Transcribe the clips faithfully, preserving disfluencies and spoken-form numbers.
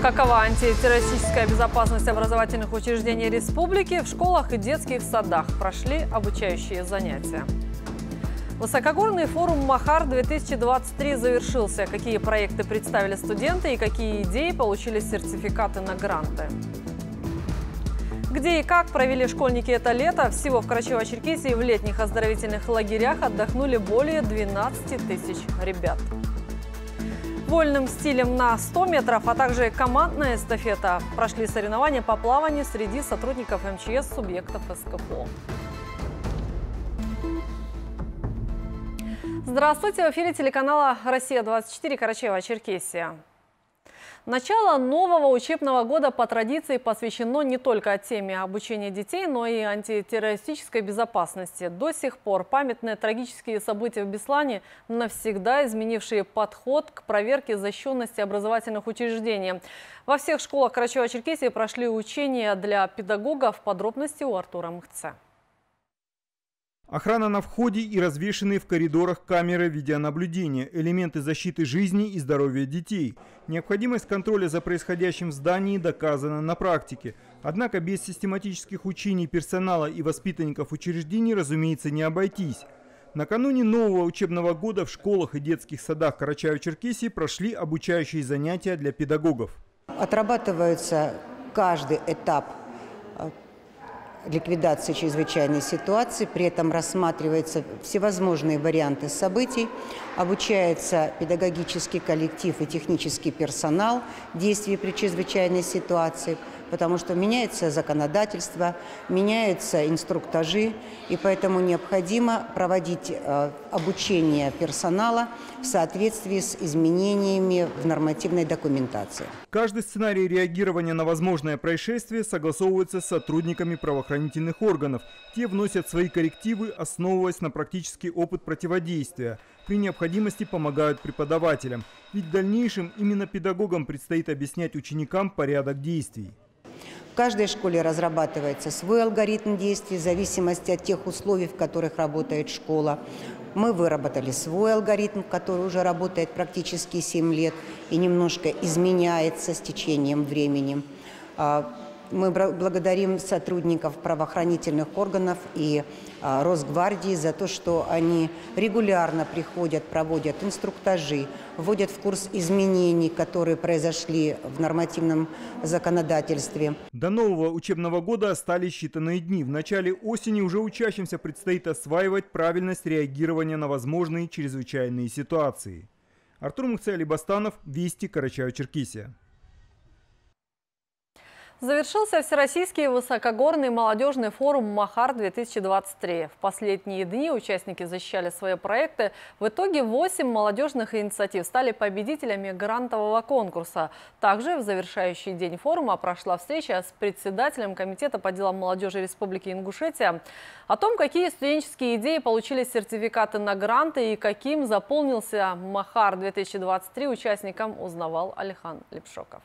Какова антитеррористическая безопасность образовательных учреждений республики? В школах и детских садах прошли обучающие занятия. Высокогорный форум МАХАР-две тысячи двадцать три завершился. Какие проекты представили студенты и какие идеи получили сертификаты на гранты? Где и как провели школьники это лето? Всего в Карачаево-Черкесии в летних оздоровительных лагерях отдохнули более двенадцати тысяч ребят. Вольным стилем на сто метров, а также командная эстафета прошли соревнования по плаванию среди сотрудников эм че эс субъектов эс ка пэ о. Здравствуйте! В эфире телеканала «Россия двадцать четыре» Карачаево-Черкесия. Начало нового учебного года по традиции посвящено не только теме обучения детей, но и антитеррористической безопасности. До сих пор памятные трагические события в Беслане, навсегда изменившие подход к проверке защищенности образовательных учреждений. Во всех школах Карачаево-Черкесии прошли учения для педагогов. Подробности у Артура Мыхце. Охрана на входе и развешенные в коридорах камеры видеонаблюдения, элементы защиты жизни и здоровья детей. Необходимость контроля за происходящим в здании доказана на практике. Однако без систематических учений персонала и воспитанников учреждений, разумеется, не обойтись. Накануне нового учебного года в школах и детских садах Карачаево-Черкесии прошли обучающие занятия для педагогов. Отрабатывается каждый этап ликвидации чрезвычайной ситуации, при этом рассматриваются всевозможные варианты событий, обучается педагогический коллектив и технический персонал действий при чрезвычайной ситуации, потому что меняется законодательство, меняются инструктажи, и поэтому необходимо проводить э, обучение персонала в соответствии с изменениями в нормативной документации. Каждый сценарий реагирования на возможное происшествие согласовывается с сотрудниками правоохранительных органов. Те вносят свои коррективы, основываясь на практический опыт противодействия. При необходимости помогают преподавателям. Ведь в дальнейшем именно педагогам предстоит объяснять ученикам порядок действий. В каждой школе разрабатывается свой алгоритм действий в зависимости от тех условий, в которых работает школа. Мы выработали свой алгоритм, который уже работает практически семь лет и немножко изменяется с течением времени. Мы благодарим сотрудников правоохранительных органов и а, Росгвардии за то, что они регулярно приходят, проводят инструктажи, вводят в курс изменений, которые произошли в нормативном законодательстве. До нового учебного года остались считанные дни. В начале осени уже учащимся предстоит осваивать правильность реагирования на возможные чрезвычайные ситуации. Артур Мыхце, Али Бастанов, Вести, Карачаево-Черкесия. Завершился Всероссийский высокогорный молодежный форум МАХАР-две тысячи двадцать три. В последние дни участники защищали свои проекты. В итоге восемь молодежных инициатив стали победителями грантового конкурса. Также в завершающий день форума прошла встреча с председателем Комитета по делам молодежи Республики Ингушетия. О том, какие студенческие идеи получили сертификаты на гранты и каким заполнился МАХАР-две тысячи двадцать три, участникам узнавал Алихан Лепшоков.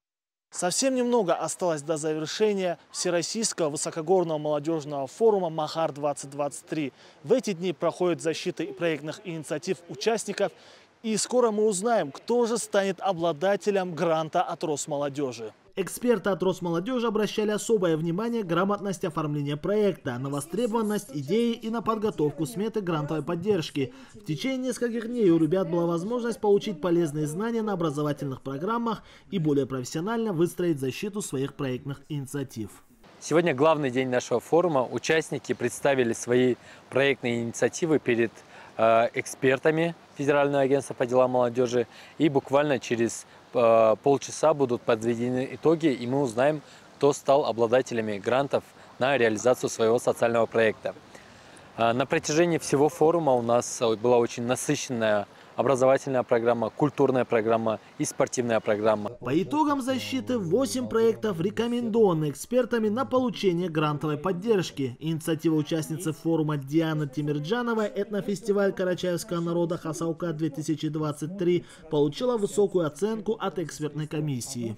Совсем немного осталось до завершения Всероссийского высокогорного молодежного форума МАХАР двадцать двадцать три. В эти дни проходит защита проектных инициатив участников. И скоро мы узнаем, кто же станет обладателем гранта от Росмолодежи. Эксперты от Росмолодежи обращали особое внимание к грамотности оформления проекта, на востребованность идеи и на подготовку сметы грантовой поддержки. В течение нескольких дней у ребят была возможность получить полезные знания на образовательных программах и более профессионально выстроить защиту своих проектных инициатив. Сегодня главный день нашего форума. Участники представили свои проектные инициативы перед э, экспертами Федерального агентства по делам молодежи, и буквально через полчаса будут подведены итоги, и мы узнаем, кто стал обладателями грантов на реализацию своего социального проекта. На протяжении всего форума у нас была очень насыщенная образовательная программа, культурная программа и спортивная программа. По итогам защиты восемь проектов рекомендованы экспертами на получение грантовой поддержки. Инициатива участницы форума Дианы Тимирджановой «Этнофестиваль карачаевского народа Хасаука-две тысячи двадцать три» получила высокую оценку от экспертной комиссии.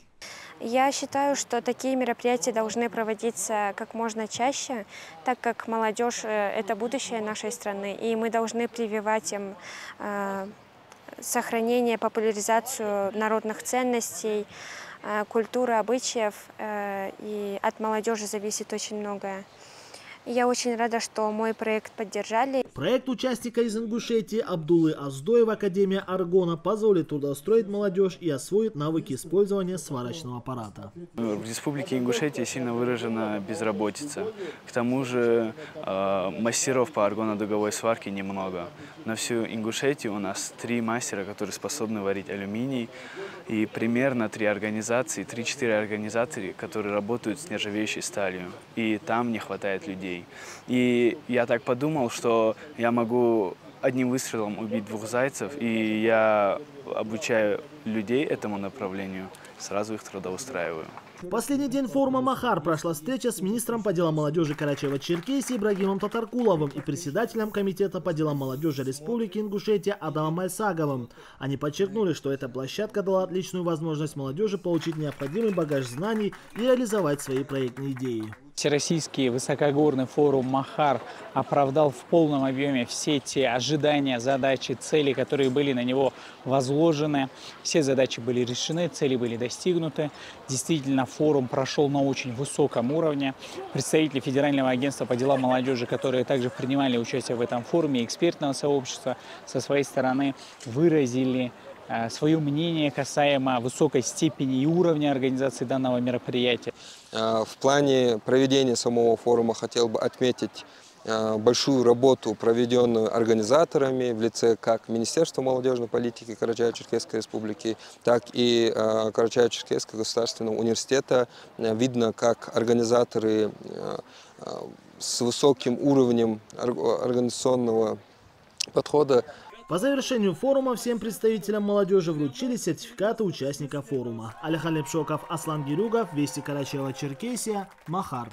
Я считаю, что такие мероприятия должны проводиться как можно чаще, так как молодежь – это будущее нашей страны, и мы должны прививать им э, сохранение, популяризацию народных ценностей, культуры, обычаев, и от молодежи зависит очень многое. Я очень рада, что мой проект поддержали. Проект участника из Ингушетии Абдуллы Аздоева Академия Аргона позволит трудоустроить молодежь и освоить навыки использования сварочного аппарата. В Республике Ингушетия сильно выражена безработица. К тому же э, мастеров по аргонодуговой сварке немного. На всю Ингушетию у нас три мастера, которые способны варить алюминий. И примерно три организации, три-четыре организации, которые работают с нержавеющей сталью. И там не хватает людей. И я так подумал, что я могу одним выстрелом убить двух зайцев, и я обучаю людей этому направлению, сразу их трудоустраиваю. В последний день форума «Махар» прошла встреча с министром по делам молодежи Карачаево-Черкесии Ибрагимом Татаркуловым и председателем комитета по делам молодежи Республики Ингушетия Адамом Альсаговым. Они подчеркнули, что эта площадка дала отличную возможность молодежи получить необходимый багаж знаний и реализовать свои проектные идеи. Всероссийский высокогорный форум «Махар» оправдал в полном объеме все те ожидания, задачи, цели, которые были на него возложены. Все задачи были решены, цели были достигнуты. Действительно, форум прошел на очень высоком уровне. Представители Федерального агентства по делам молодежи, которые также принимали участие в этом форуме, экспертного сообщества, со своей стороны выразили свое мнение касаемо высокой степени и уровня организации данного мероприятия. В плане проведения самого форума хотел бы отметить большую работу, проведенную организаторами в лице как Министерства молодежной политики Карачаево-Черкесской Республики, так и Карачаево-Черкесского государственного университета. Видно, как организаторы с высоким уровнем организационного подхода. По завершению форума всем представителям молодежи вручили сертификаты участника форума. Алихан Лепшоков, Аслан Гирюгов, Вести Карачаево-Черкесия, Махар.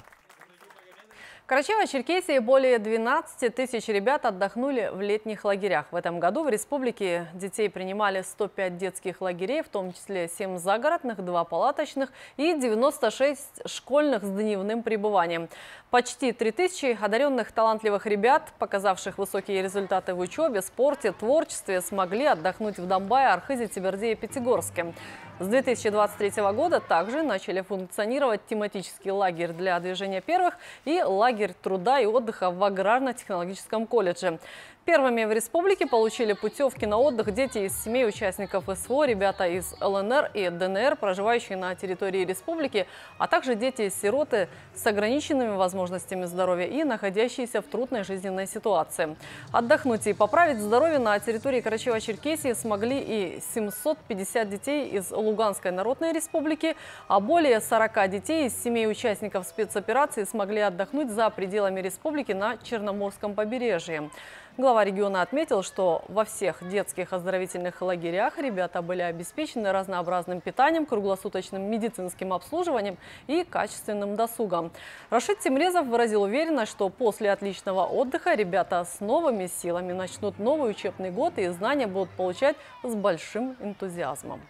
В Карачаево-Черкесии более двенадцати тысяч ребят отдохнули в летних лагерях. В этом году в республике детей принимали сто пять детских лагерей, в том числе семь загородных, два палаточных и девяносто шесть школьных с дневным пребыванием. Почти три тысячи одаренных талантливых ребят, показавших высокие результаты в учебе, спорте, творчестве, смогли отдохнуть в Домбае, Архызе, Теберде и Пятигорске. С две тысячи двадцать третьего года также начали функционировать тематический лагерь для движения первых и лагерь труда и отдыха в аграрно-технологическом колледже. Первыми в республике получили путевки на отдых дети из семей участников СВО, ребята из ЛНР и ДНР, проживающие на территории республики, а также дети-сироты с ограниченными возможностями здоровья и находящиеся в трудной жизненной ситуации. Отдохнуть и поправить здоровье на территории Карачаево-Черкесии смогли и семьсот пятьдесят детей из Луганской Народной Республики, а более сорока детей из семей участников спецоперации смогли отдохнуть за пределами республики на Черноморском побережье. Глава региона отметил, что во всех детских оздоровительных лагерях ребята были обеспечены разнообразным питанием, круглосуточным медицинским обслуживанием и качественным досугом. Рашид Тимрезов выразил уверенность, что после отличного отдыха ребята с новыми силами начнут новый учебный год и знания будут получать с большим энтузиазмом.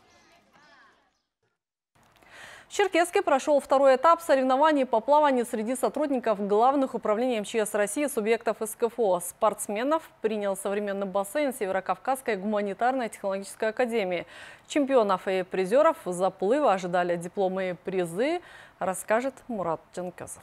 В Черкесске прошел второй этап соревнований по плаванию среди сотрудников главных управлений МЧС России субъектов СКФО. Спортсменов принял современный бассейн Северокавказской гуманитарной технологической академии. Чемпионов и призеров заплыва ожидали дипломы и призы, расскажет Мурат Джанказов.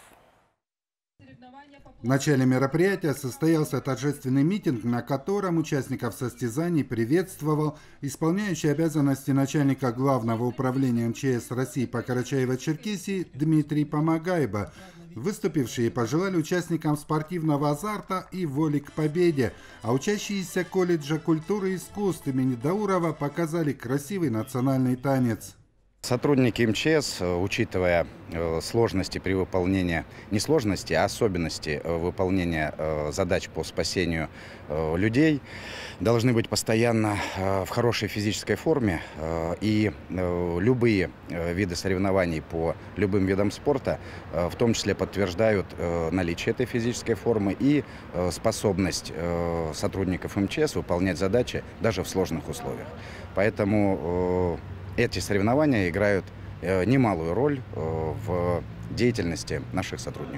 В начале мероприятия состоялся торжественный митинг, на котором участников состязаний приветствовал исполняющий обязанности начальника Главного управления МЧС России по Карачаево-Черкесии Дмитрий Помогайба. Выступившие пожелали участникам спортивного азарта и воли к победе, а учащиеся колледжа культуры и искусств имени Даурова показали красивый национальный танец. Сотрудники МЧС, учитывая сложности при выполнении, не сложности, а особенности выполнения задач по спасению людей, должны быть постоянно в хорошей физической форме. И любые виды соревнований по любым видам спорта, в том числе, подтверждают наличие этой физической формы и способность сотрудников МЧС выполнять задачи даже в сложных условиях. Поэтому эти соревнования играют немалую роль в деятельности наших сотрудников.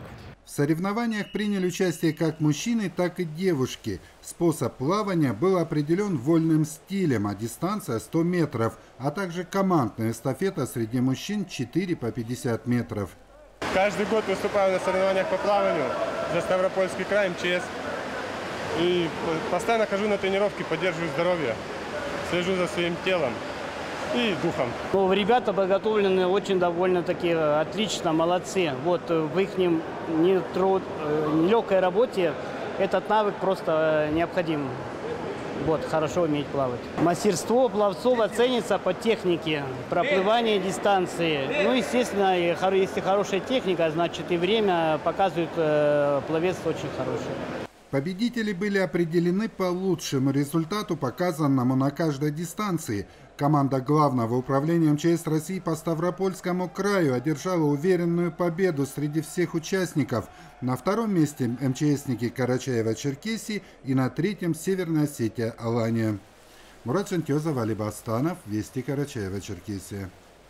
В соревнованиях приняли участие как мужчины, так и девушки. Способ плавания был определен вольным стилем, а дистанция сто метров, а также командная эстафета среди мужчин четыре по пятьдесят метров. Каждый год выступаю на соревнованиях по плаванию за Ставропольский край, эм че эс. И постоянно хожу на тренировки, поддерживаю здоровье, слежу за своим телом и духом. Ну, ребята подготовлены очень довольно-таки отлично, молодцы. Вот в их нелегкой работе этот навык просто необходим. Вот, хорошо уметь плавать. Мастерство пловцов оценится по технике, проплывание дистанции. Ну, естественно, если хорошая техника, значит и время показывает пловец очень хороший. Победители были определены по лучшему результату, показанному на каждой дистанции. Команда Главного управления эм че эс России по Ставропольскому краю одержала уверенную победу среди всех участников. На втором месте эм че эсники Карачаева-Черкесии и на третьем Северная Осетия-Алания. Мурат Шантьозов, Али Бастанов, Вести, Карачаева-Черкесия.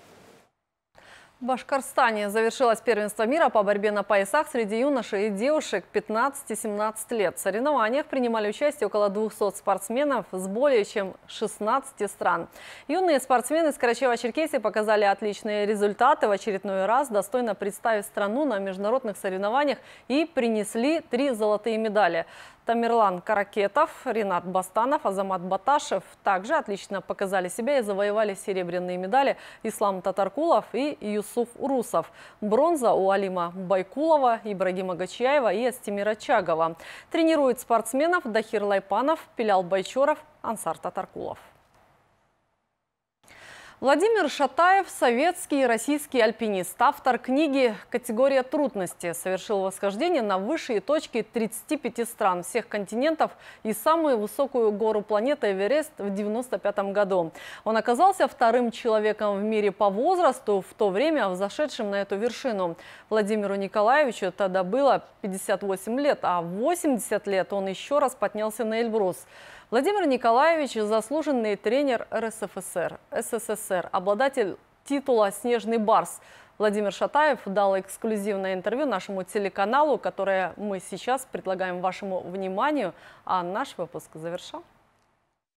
В Башкортостане завершилось первенство мира по борьбе на поясах среди юношей и девушек пятнадцати-семнадцати лет. В соревнованиях принимали участие около двухсот спортсменов с более чем шестнадцати стран. Юные спортсмены с Карачаева-Черкесии показали отличные результаты, в очередной раз достойно представив страну на международных соревнованиях и принесли три золотые медали. Тамерлан Каракетов, Ринат Бастанов, Азамат Баташев также отлично показали себя и завоевали серебряные медали Ислам Татаркулов и Юсуф Урусов. Бронза у Алима Байкулова, Ибрагима Гачаева и Астемира Чагова. Тренируют спортсменов Дахир Лайпанов, Пилял Байчоров, Ансар Татаркулов. Владимир Шатаев – советский и российский альпинист. Автор книги «Категория трудности» совершил восхождение на высшие точки тридцати пяти стран всех континентов и самую высокую гору планеты Эверест в девяносто пятом году. Он оказался вторым человеком в мире по возрасту, в то время взошедшим на эту вершину. Владимиру Николаевичу тогда было пятьдесят восемь лет, а в восемьдесят лет он еще раз поднялся на Эльбрус. Владимир Николаевич – заслуженный тренер эр эс эф эс эр, эс эс эс эр, обладатель титула «Снежный барс». Владимир Шатаев дал эксклюзивное интервью нашему телеканалу, которое мы сейчас предлагаем вашему вниманию, а наш выпуск завершен.